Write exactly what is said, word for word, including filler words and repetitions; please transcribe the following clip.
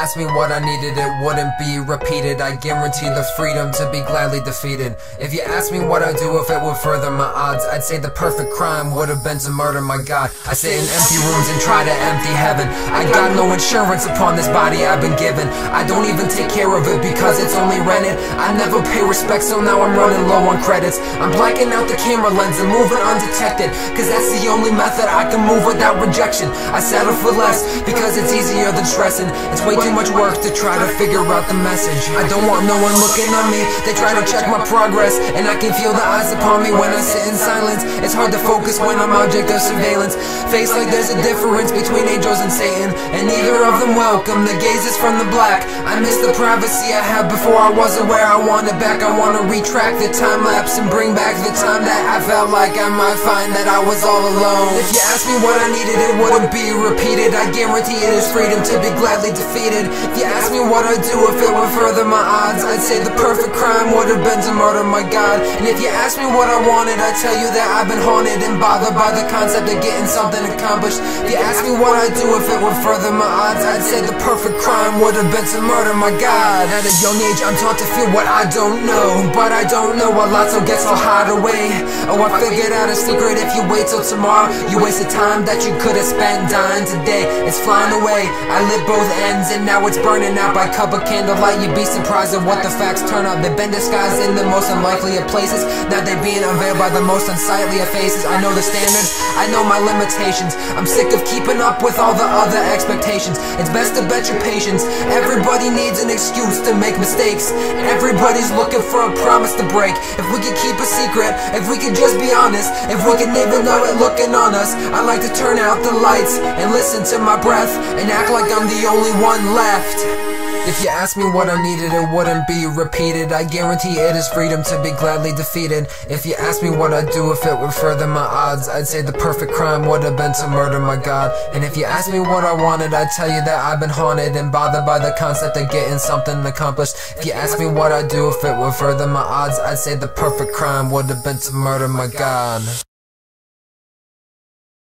asked me what I needed, it wouldn't be repeated. I guarantee the freedom to be gladly defeated. If you asked me what I'd do if it would further my odds, I'd say the perfect crime would have been to murder my God. I sit in empty rooms and try to empty heaven. I got no insurance upon this body I've been given. I don't even take care of it because it's only rented. I never pay respect, so now I'm running low on credits. I'm blanking out the camera lens and moving undetected, cause that's the only method I can move without rejection. I settle for less because it's easier than stressing. It's way too much work to try to figure out the message. I don't want no one looking at me. They try to check my progress, and I can feel the eyes upon me when I sit in silence. It's hard to focus when I'm object of surveillance. Face like there's a difference between angels and Satan, and neither of them welcome the gazes from the black. I miss the privacy I had before I was aware. I want it back. I want to retract the time lapse and bring back the time that I felt like I might find that I was all alone. If you asked me what I needed, it wouldn't be repeated. I guarantee it is freedom to be gladly defeated. If you asked me what I'd do if it would further my odds, I'd say the perfect crime would have been to murder my God. And if you asked me what I wanted, I'd tell you that I've been haunted and bothered by the concept of getting something accomplished. If you asked me what I'd do if it would further my odds, I'd say the perfect crime would have been to murder my God. At a young age I'm taught to fear what I don't know, but I don't know what lots of gets I'll hide away. Oh, I figured out a secret: if you wait till tomorrow, you wasted time that you could have spent dying today. It's flying away. I lit both ends and now it's burning out by cup of candlelight. You'd be surprised at what the facts turn up. They've been disguised in the most unlikely of places. Now they're being unveiled by the most unsightly of faces. I know the standards, I know my limitations. I'm sick of keeping up with all the other expectations. It's best to bet your patience. Everybody needs an excuse to make mistakes. Everybody's looking for a promise to break. If we could keep a secret, if we could just be honest, if we could never know it looking on us, I'd like to turn out the lights and listen to my breath and act like I'm the only one left. If you asked me what I needed, it wouldn't be repeated. I guarantee it is freedom to be gladly defeated. If you asked me what I'd do if it would further my odds, I'd say the perfect crime would have been to murder my God. And if you asked me what I wanted, I'd tell you that I've been haunted and bothered by the concept of getting something accomplished. If you asked me what I'd do if it would further my odds, I'd say the perfect crime would have been to murder my God.